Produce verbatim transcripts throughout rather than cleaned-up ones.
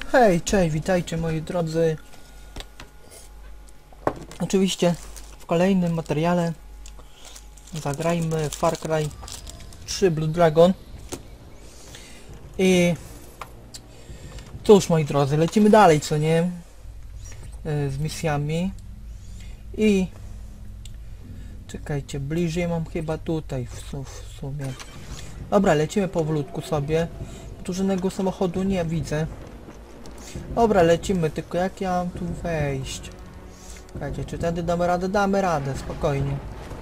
Hej, cześć, witajcie moi drodzy. Oczywiście w kolejnym materiale zagrajmy Far Cry trzy Blood Dragon. I cóż moi drodzy, lecimy dalej, co nie? Z misjami. I czekajcie, bliżej mam chyba tutaj w, su w sumie. Dobra, lecimy powolutku sobie. Tu żadnego samochodu nie widzę. Dobra, lecimy, tylko jak ja mam tu wejść? Czekajcie, czy wtedy damy radę? Damy radę, spokojnie.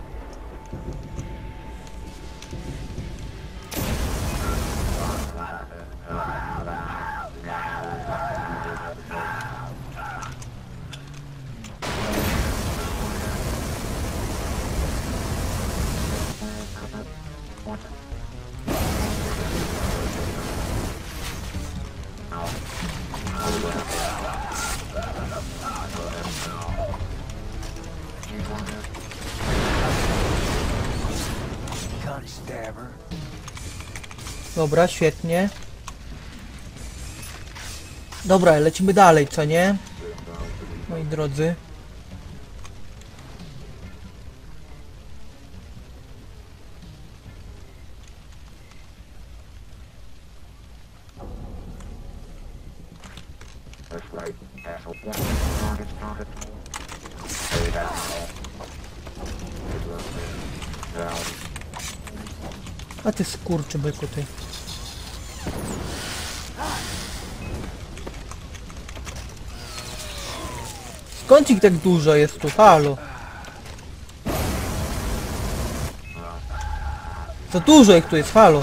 Dobra, świetnie. Dobra, lecimy dalej, co nie? Moi drodzy. A ty skurczy byku ty. Skąd ich tak dużo jest tu? Halo. Za dużo ich tu jest, halo.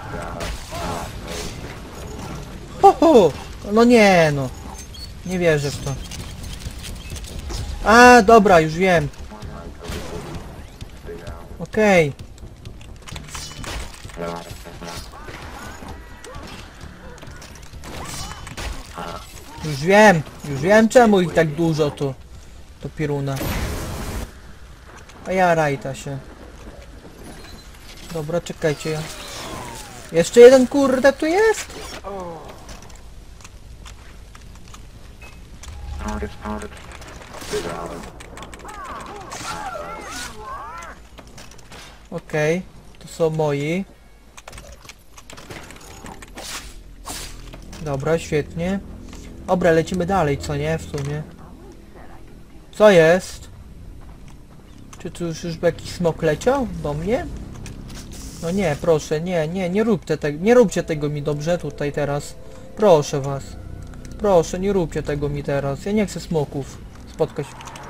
Ho, ho. No nie no. Nie wierzę w to. A, dobra, już wiem. Okej. Okay. Już wiem, już wiem czemu ich tak dużo tu. To piruna. A ja rajta się. Dobra, czekajcie. Jeszcze jeden kurde tu jest? Okej, okay, to są moi. Dobra, świetnie. Dobra, lecimy dalej, co nie? W sumie. Co jest? Czy tu już, już jakiś smok leciał do mnie? No nie, proszę, nie, nie, nie róbcie tego, nie róbcie tego mi dobrze tutaj teraz. Proszę was. Proszę, nie róbcie tego mi teraz. Ja nie chcę smoków spotkać.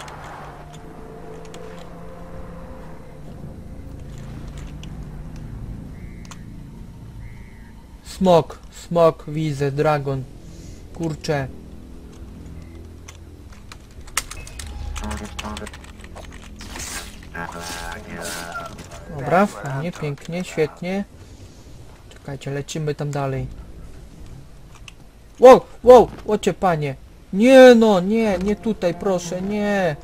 Smok, smok, widzę, dragon. Kurczę. Dobra, fajnie, pięknie, świetnie. Czekajcie, lecimy tam dalej. Wow, wow, łocie panie. Nie no, nie, nie tutaj, proszę, nie.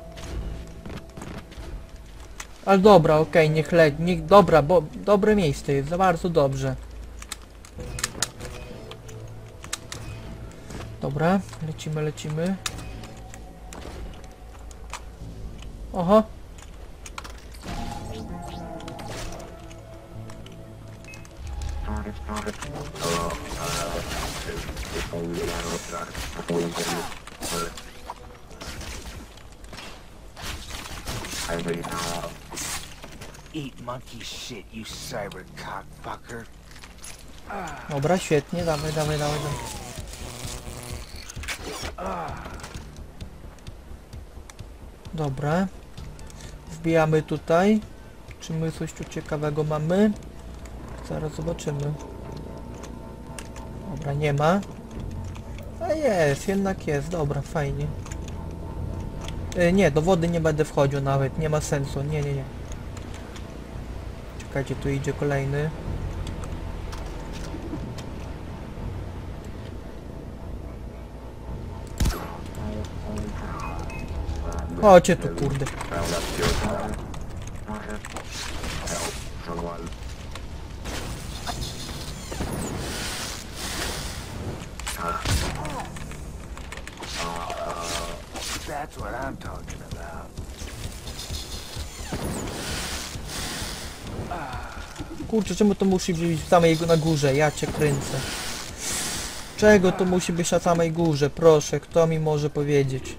Ale dobra, okej, okay, niech leci, niech, dobra, bo dobre miejsce jest, za bardzo dobrze. Dobra, lecimy, lecimy. Oho. Eat monkey shit, you cyber cockfucker. Dobra, świetnie, dawaj, dawaj, dawaj, dawaj. Dobra. Wbijamy tutaj. Czy my coś tu ciekawego mamy? Zaraz zobaczymy. Dobra, nie ma. A jest, jednak jest, dobra, fajnie. E, nie, do wody nie będę wchodził nawet, nie ma sensu, nie, nie, nie. Czekajcie, tu idzie kolejny. Chodźcie tu, kurde. That's what I'm talking about. Kurczę, czemu to musi być w samej na górze? Ja cię kręcę. Czego to musi być na samej górze? Proszę, kto mi może powiedzieć?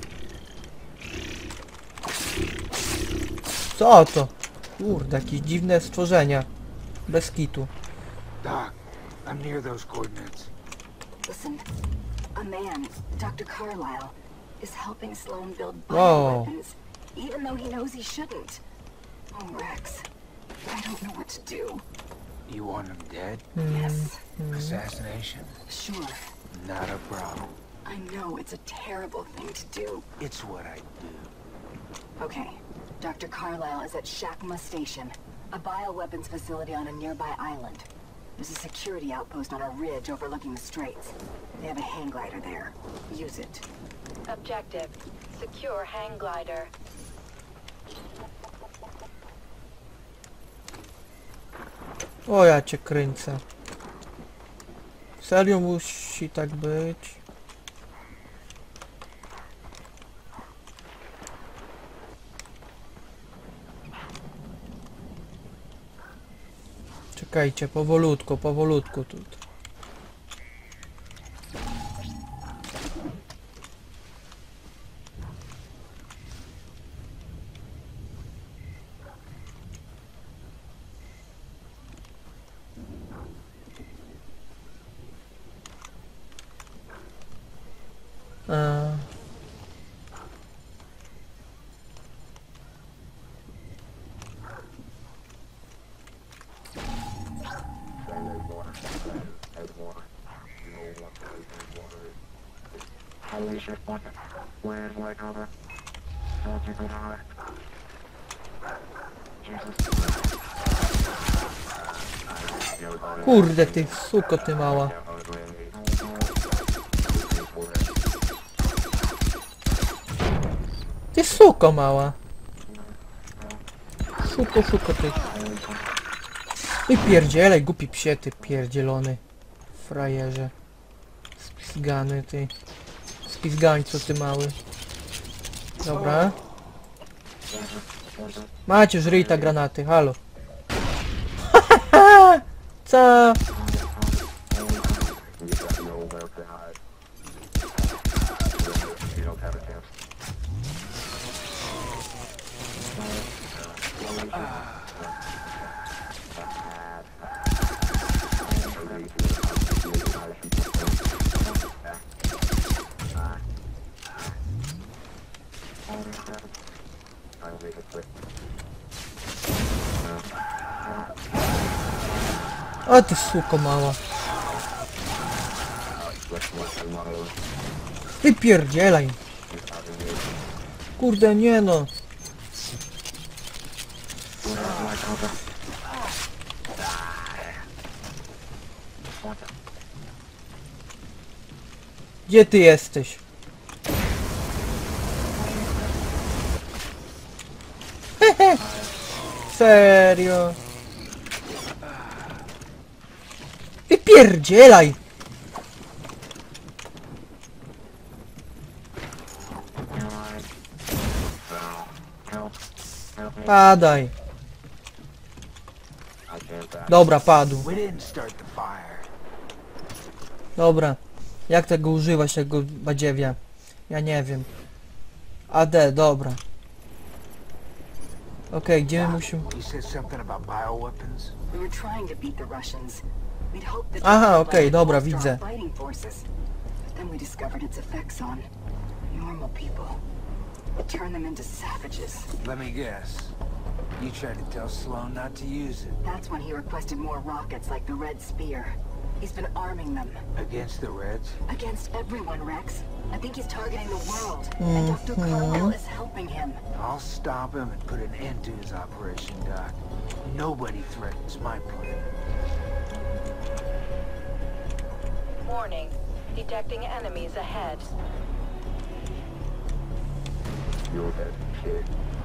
Co to? Kurde, jakieś dziwne stworzenia. Bez kitu. Doc, I'm near those coordinates. Listen, a man, Doctor Carlyle, is helping Sloan build Whoa. bioweapons, even though he knows he shouldn't. Oh, Rex, I don't know what to do. You want him dead? Yes, Assassination? sure. Not a problem. I know it's a terrible thing to do. It's what I do. Okay, Doctor Carlyle is at Shakma Station, a bioweapons facility on a nearby island. There's a security outpost on a ridge overlooking the straits. They have a hang glider there. Use it. Objective. Secure hang glider. O, ja cię kręcę. Serio musi tak być? Czekajcie, powolutku, powolutku tu. Eee. Kurde ty suko ty mała. Ty suko mała. Suko, suko ty. Ty pierdzielej, głupi psie ty pierdzielony. Frajerze. Spizgany ty. Spizgańcu ty mały. Dobra. Macie żryj ta granaty, halo. Co? O ty suko mała. Wypierdzielaj. Kurde nie no. Gdzie ty jesteś? Hehe. Serio. Wypierdzielaj! Padaj. Dobra, padł. We didn't start the fire. Dobra. Jak tego używać, tego badziewia? Ja nie wiem. A D, dobra. Okej, okay, gdzie my musimy... You said something about bioweapons? We were trying to beat the Russians. We'd hoped that Aha, Doctor okej, Carlyle dobra, bolster widzę. our fighting forces. But then we discovered its effects on normal people. It turned them into savages. Let me guess. You tried to tell Sloan not to use it. That's when he requested more rockets like the Red Spear. He's been arming them. Against the Reds? Against everyone, Rex. I think he's targeting the world. And Doctor Carlyle is helping him. I'll stop him and put an end to his operation, Doc. Nobody threatens my plan. Warning. Detecting enemies ahead. You're dead, kid.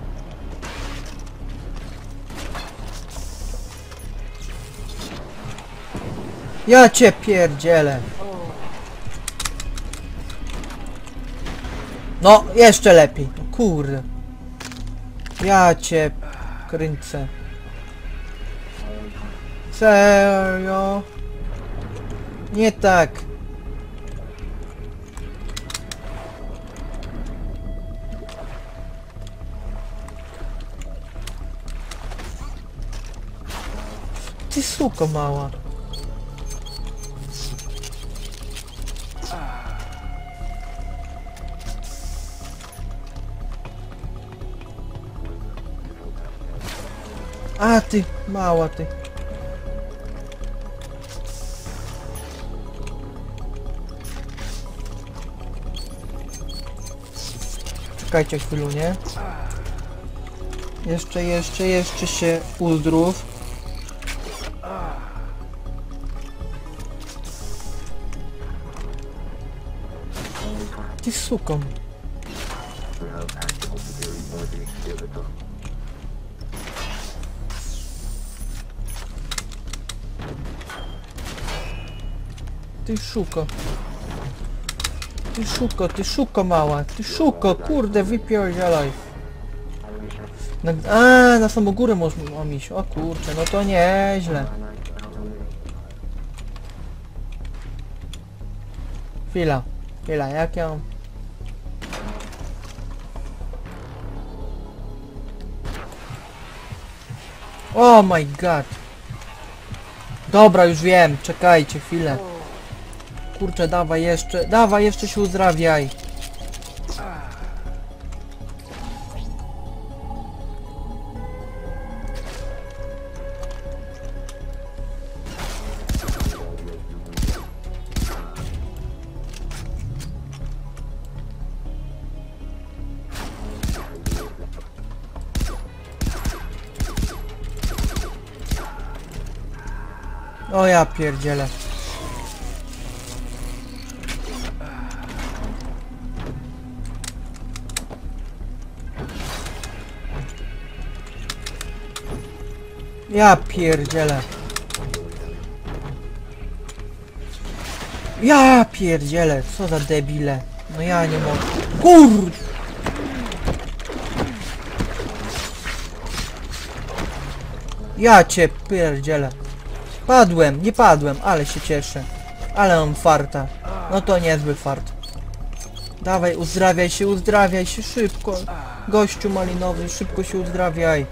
Ja cię pierdzielę. No, jeszcze lepiej. Kurde. Ja cię kręcę. Serio? Nie tak. Ty suko mała. A ty, mała ty. Czekajcie chwilę, nie? Jeszcze, jeszcze, jeszcze się uzdrów. Ty suką. Ty szuko. Ty szuko, ty szuko mała. Ty szuko, kurde, wypierdzielaj. Na, a, na samą górę mam iść. O kurczę, no to nieźle. Chwila, chwila, jak ja mam... Oh my god. Dobra, już wiem, czekajcie chwilę. Kurczę, dawaj jeszcze, dawaj jeszcze się uzdrawiaj. O ja pierdzielę. Ja pierdzielę. Ja pierdzielę, co za debile. No ja nie mogę. Kur... Ja cię pierdzielę. Padłem, nie padłem, ale się cieszę. Ale mam farta. No to niezły fart. Dawaj, uzdrawiaj się, uzdrawiaj się szybko. Gościu malinowy, szybko się uzdrawiaj.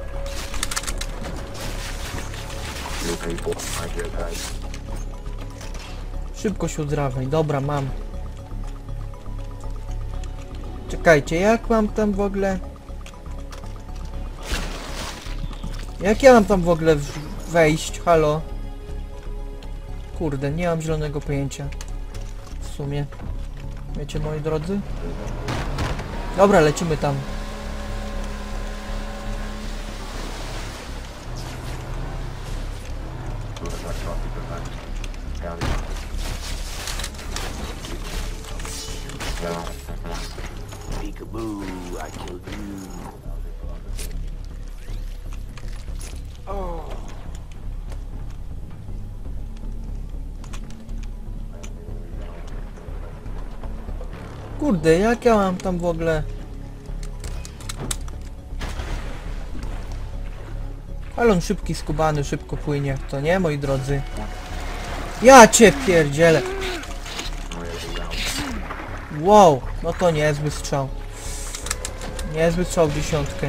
Szybko się uzdrawiaj, dobra, mam. Czekajcie, jak mam tam w ogóle... Jak ja mam tam w ogóle wejść? Halo? Kurde, nie mam zielonego pojęcia. W sumie. Wiecie, moi drodzy? Dobra, lecimy tam. Peekaboo, I killed you. Oh. Kurde, jak ja mam tam w ogóle... Ale on szybki, skubany, szybko płynie. To nie, moi drodzy. Ja cię pierdzielę. Wow, no to niezły strzał. Niezły strzał w dziesiątkę.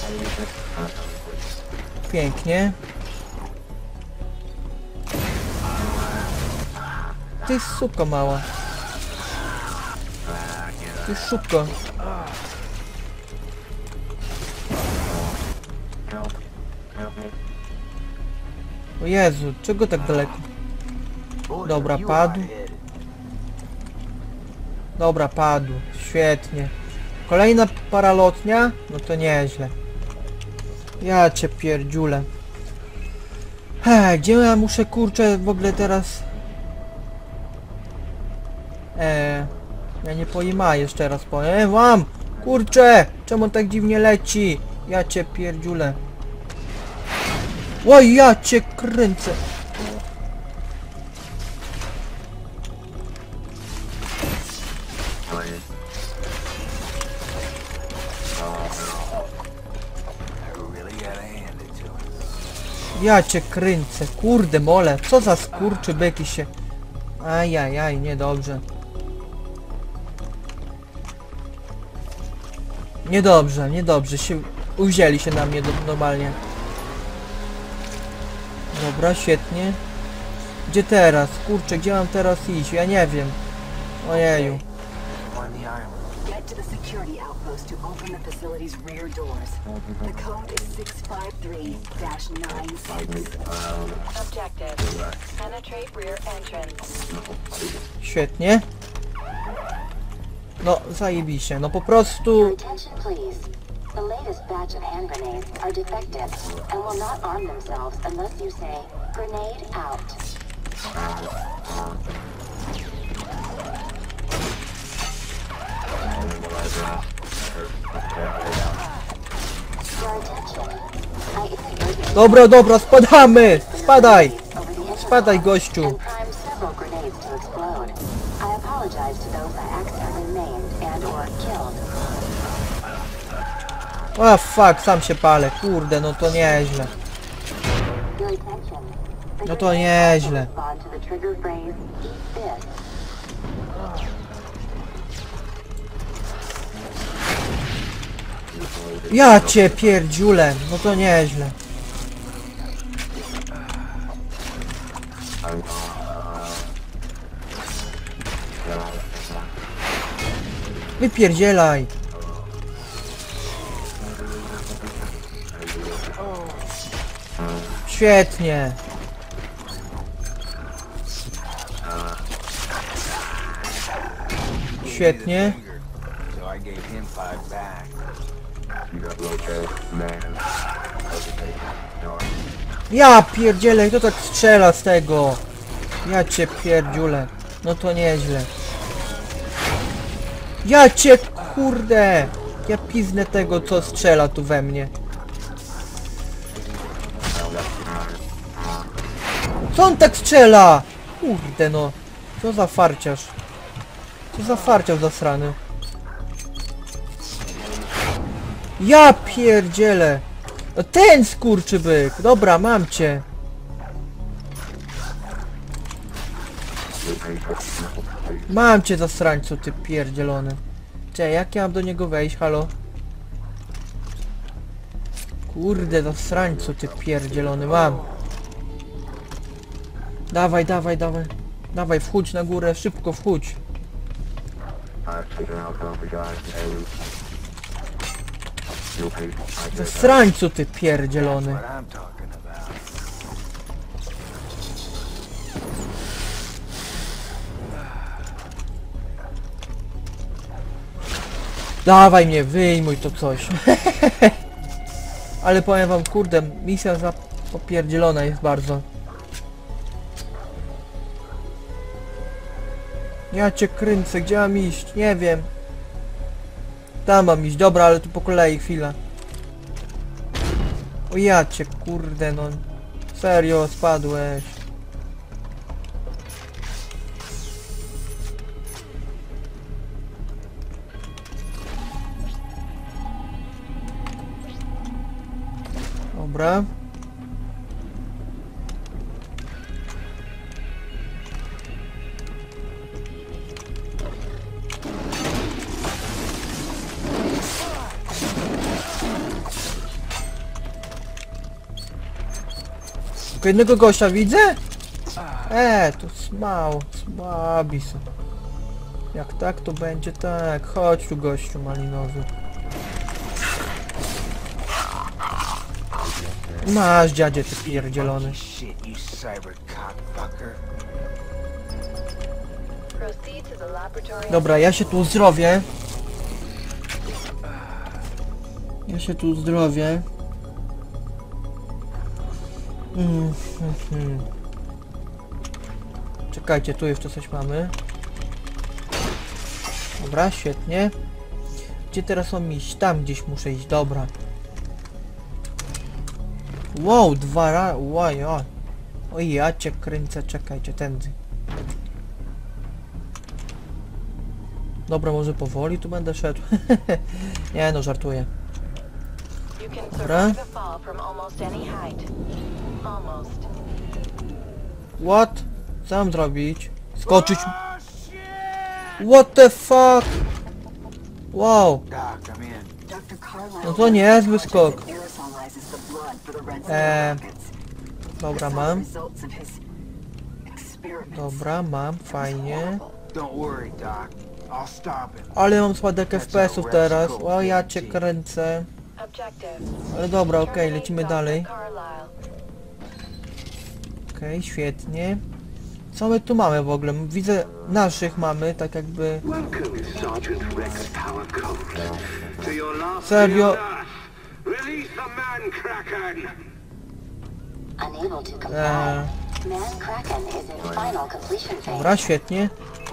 Pięknie. Ty suko mała. Ty szybko. O Jezu, czego tak daleko? Dobra, padł. Dobra, padł. Świetnie. Kolejna paralotnia? No to nieźle. Ja cię pierdziulę. He, gdzie ja muszę, kurczę, w ogóle teraz... Eee... Ja nie pojma, jeszcze raz powiem wam! Kurczę! Czemu tak dziwnie leci? Ja cię pierdziulę. Oj, ja cię kręcę! Ja cię kręcę, kurde mole, co za skurczy byki się... Ajajaj, niedobrze. Niedobrze, niedobrze, się... Uwzięli się na mnie do, normalnie. Dobra, świetnie. Gdzie teraz? Kurczę, gdzie mam teraz iść? Ja nie wiem. Ojeju. On the island. Get to the security outpost to open the facility's rear doors. The code is six five three dash nine six. Objective. Penetrate rear entrance. Świetnie. No, zajebiście. No po prostu... Your attention, please. The latest batch of hand grenades are defective and will not arm themselves unless you say, grenade out. Your attention. I indicate Dobra, dobra, spadamy! Spadaj! over the intercom Spadaj, gościu! and primed several grenades to explode. I apologize to those I accidentally maimed and or killed. A fuck, sam się palę. Kurde, no to nieźle. Your attention. The No to grenade nieźle. respond to the trigger phrase, eat this. Ja cię pierdziule, no to nieźle. Wypierdzielaj. Świetnie. Świetnie. So I gave him five back. You got located, man. Hesitate. No. Ja pierdzielę, kto tak strzela z tego? Ja cię pierdziule. No to nieźle. Ja cię kurde. Ja piznę tego, co strzela tu we mnie. Co on tak strzela? Kurde no. Co za farciarz. Co za farciarz zasrany. Ja pierdzielę. No ten skurczybyk. Dobra, mam cię. Mam cię zasrańcu, ty pierdzielony. Cze, jak ja mam do niego wejść, halo? Kurde, zasrańcu, ty pierdzielony, mam. Dawaj, dawaj, dawaj. Dawaj, wchódź na górę, szybko wchódź. I've taken out the guys. Hey, you'll pay. I get that. Zasrańcu, ty pierdzielony. What I'm talking about. Dawaj mnie, wyjmuj to coś. Ale powiem wam, kurde, misja za popierdzielona jest bardzo. Ja cię kręcę, gdzie mam iść? Nie wiem. Tam mam iść, dobra, ale tu po kolei, chwila. O ja cię, kurde, no. Serio, spadłeś. Dobra. Tylko jednego gościa widzę? Eee, to smał, słabi są. Jak tak, to będzie tak. Chodź tu, gościu malinowy. Masz, dziadzie, ty pierdzielony. Shit, you cyber cockfucker. Proceed to the laboratory. Dobra, ja się tu uzdrowię. Ja się tu uzdrowię. Mm, mm, mm. Czekajcie, tu jeszcze coś mamy. Dobra, świetnie. Gdzie teraz mam iść? Tam gdzieś muszę iść, dobra. Wow, dwa razy. Oj, oj. Oj, ja cię kręcę, czekajcie, tędy. Dobra, może powoli tu będę szedł. Nie no, żartuję. You can Dobra. survive a fall from almost any height. Almost. What? Co mam zrobić? Skoczyć? What the fuck? Wow. Doc, I'm in. Doctor Carlisle No to niezły project skok. that aerosolizes the blood for the red Eee, cell rockets. Dobra, That's mam. the results of his experiments. Dobra, mam, fajnie. Don't worry, Doc. I'll stop him. Ale mam spadek F P S-ów teraz. O, ja cię kręcę. Objective. Ale dobra, okej, Terminate lecimy Doctor dalej. Carlisle. Okej, świetnie. Co my tu mamy w ogóle? Widzę, naszych mamy, tak jakby... Welcome, Sergeant Rex Power Code. To your last Serio? day on Earth. Release the man Kraken! Unable to comply. Eee, Man Kraken is in final completion phase. dobra, świetnie.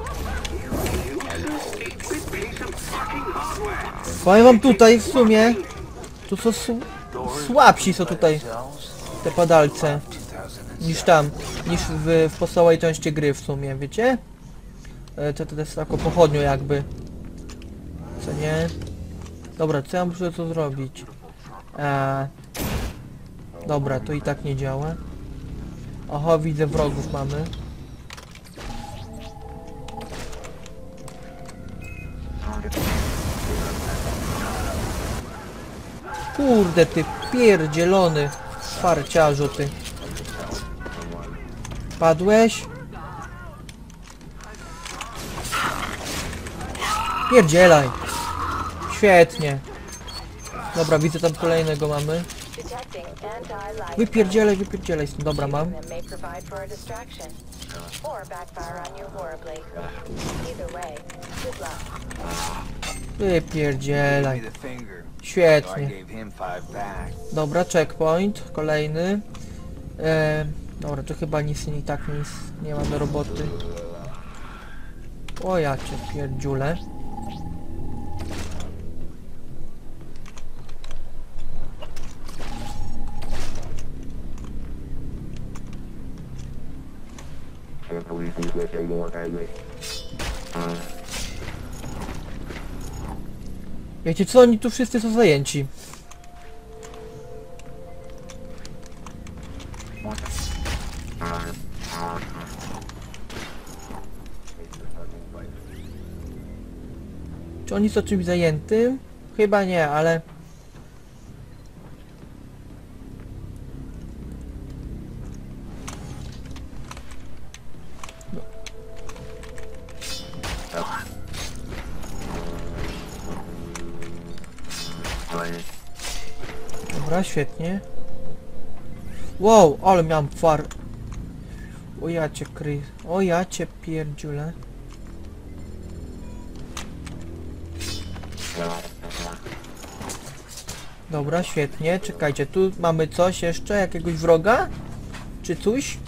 This piece of fucking hardware! Powiem wam tutaj w sumie... Tu są su słabsi są tutaj te padalce. Niż tam, niż w, w podstawowej części gry w sumie, wiecie? E, to, to jest taką pochodnią jakby. Co nie? Dobra, co ja muszę tu zrobić? E, dobra, to i tak nie działa. Oho, widzę, wrogów mamy. Kurde ty pierdzielony farciarzu ty. Padłeś? Pierdzielaj. Świetnie. Dobra, widzę tam kolejnego mamy. Detecting anti-life. Wypierdzielaj, wypierdzielaj. Dobra, mam. Shooting them may provide for a distraction. Or backfire on you horribly. Either way, good luck. Wypierdzielaj. Give me the finger. So I Świetnie. gave him five back. Dobra, checkpoint. Kolejny. E, dobra, to chyba nic i tak nic nie ma do roboty. O ja cię pierdziule. Can't believe you let anyone have me. Wiecie co, oni tu wszyscy są zajęci. Czy oni są czymś zajętym? Chyba nie, ale... Dobra, świetnie. Wow, ale miałem far... O ja cię kry... O ja cię pierdziule. Dobra, świetnie. Czekajcie, tu mamy coś jeszcze? Jakiegoś wroga? Czy coś?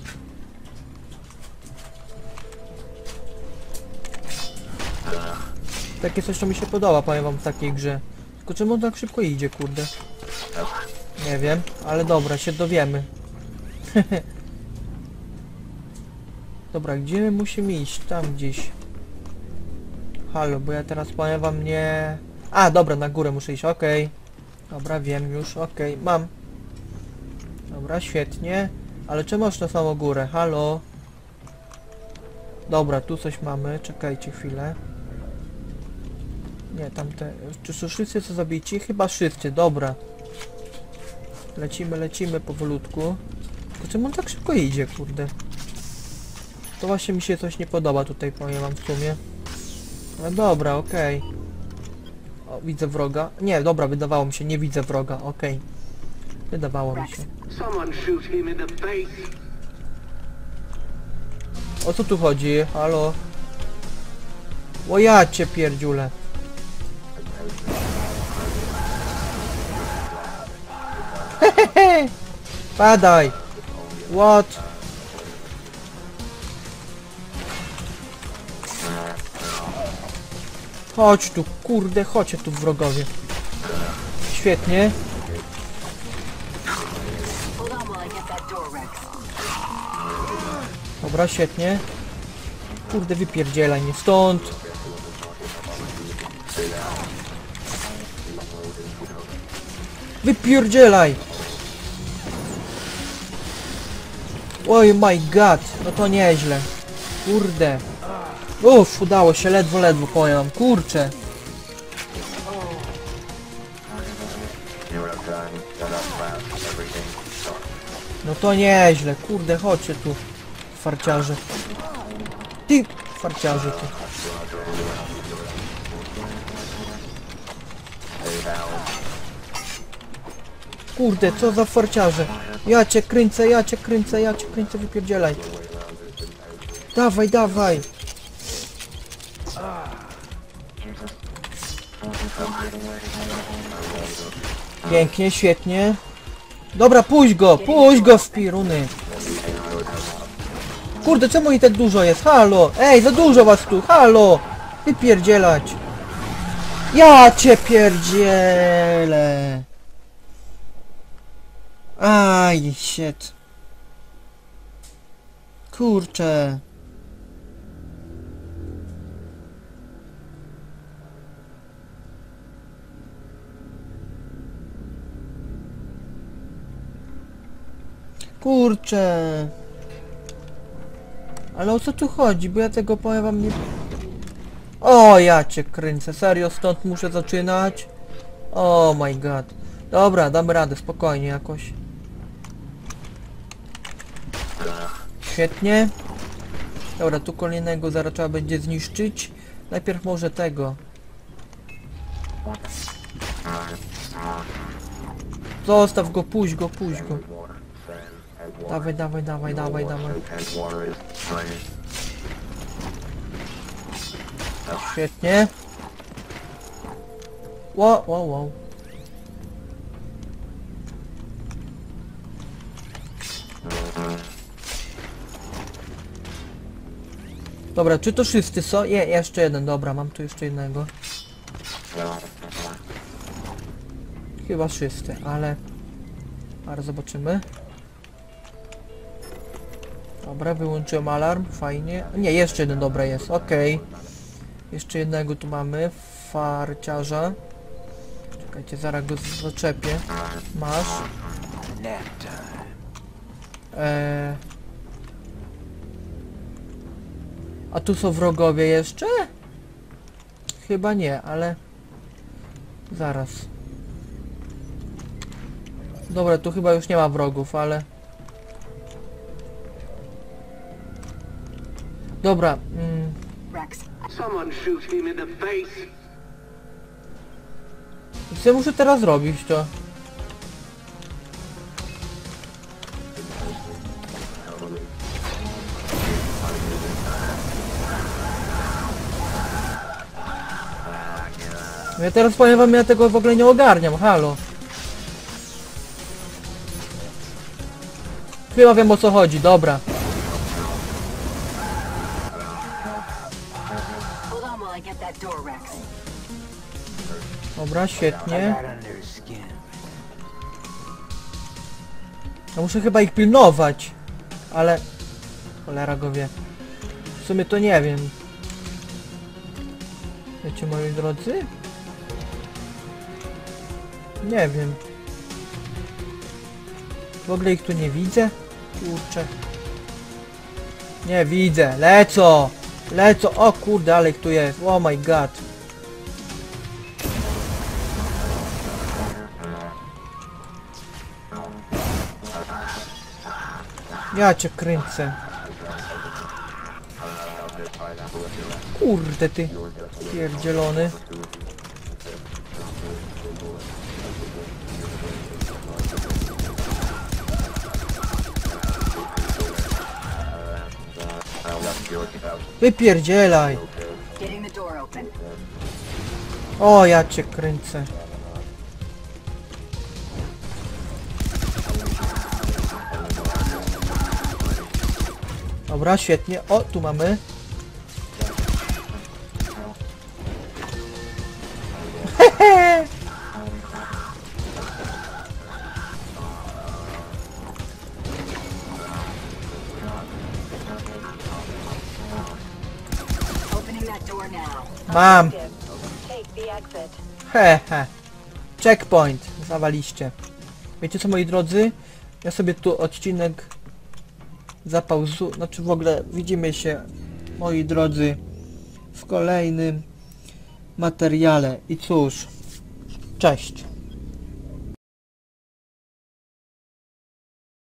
Takie coś, co mi się podoba, powiem wam, w takiej grze. Tylko czemu on tak szybko idzie, kurde? Nie wiem, ale dobra, się dowiemy. Dobra, gdzie my musimy iść? Tam gdzieś. Halo, bo ja teraz powiem wam nie... A, dobra, na górę muszę iść, okej. Okay. Dobra, wiem już, okej, okay. Mam. Dobra, świetnie. Ale czemu aż na samą górę? Halo? Dobra, tu coś mamy, czekajcie chwilę. Nie, tamte... Czy są wszyscy co zabici? Chyba wszyscy, dobra. Lecimy, lecimy powolutku. Tylko czemu on tak szybko idzie, kurde? To właśnie mi się coś nie podoba tutaj, powiem wam w sumie. No dobra, okej. Okay. O, widzę wroga. Nie, dobra, wydawało mi się, nie widzę wroga, okej. Okay. Wydawało mi się. Someone shoot him in the face! O co tu chodzi? Halo? O ja cię pierdziule. Hehehe! Padaj! What? Chodź tu, kurde, chodźcie tu wrogowie. Świetnie. Hold on while I get that door, Rex. Dobra, świetnie. Kurde, wypierdzielaj mnie stąd. Wypierdzielaj! Oj my god, no to nieźle. Kurde. Uff, udało się, ledwo, ledwo powiem. Kurczę. No to nieźle, kurde, chodźcie tu. Farciarze. Ty, farciarze tu. Kurde, co za farciarze. Ja cię kręcę, ja cię kręcę, ja cię kręcę, wypierdzielaj. Dawaj, dawaj. Pięknie, świetnie. Dobra, puść go, puść go w piruny. Kurde, czemu i tak dużo jest? Halo, ej, za dużo was tu, halo. Wypierdzielać. Ja cię pierdzielę. Aj, shit. Kurczę. Kurczę. Ale o co tu chodzi? Bo ja tego powiem wam nie... O, ja cię kręcę. Serio, stąd muszę zaczynać? Oh my god. Dobra, damy radę, spokojnie jakoś. Świetnie. Dobra, tu kolejnego zaraz trzeba będzie zniszczyć. Najpierw może tego. Zostaw go, puść go, puść go. Dawaj, dawaj, dawaj, dawaj, dawaj. Świetnie. Wow, wow, wow. Dobra, czy to wszyscy są? Je, jeszcze jeden, dobra, mam tu jeszcze jednego. Chyba wszyscy, ale... Ale zobaczymy. Dobra, wyłączyłem alarm, fajnie. Nie, jeszcze jeden, dobra jest, okej. Okay. Jeszcze jednego tu mamy, farciarza. Czekajcie, zaraz go zaczepię. Masz. Eee... A tu są wrogowie jeszcze? Chyba nie, ale... Zaraz. Dobra, tu chyba już nie ma wrogów, ale... Dobra. Mm. Someone shoot him in the face. Co ja muszę teraz zrobić to? Ja teraz powiem wam, ja tego w ogóle nie ogarniam, halo. Chyba wiem o co chodzi, dobra. Dobra, świetnie. Ja muszę chyba ich pilnować. Ale... Cholera go wie. W sumie to nie wiem. Wiecie, moi drodzy? Nie wiem. W ogóle ich tu nie widzę? Kurczę. Nie widzę. Lecą! Lecą! O kurde, ale ich tu jest. Oh my god. Ja cię kręcę. Kurde ty. Pierdzielony. Wypierdzielaj. O, ja cię kręcę. Dobra, świetnie. O, tu mamy. Hehe. Mam. Hehe. Checkpoint. Zawaliście. Wiecie co, moi drodzy? Ja sobie tu odcinek zapauzu... Znaczy w ogóle widzimy się, moi drodzy, w kolejnym materiale. I cóż, cześć.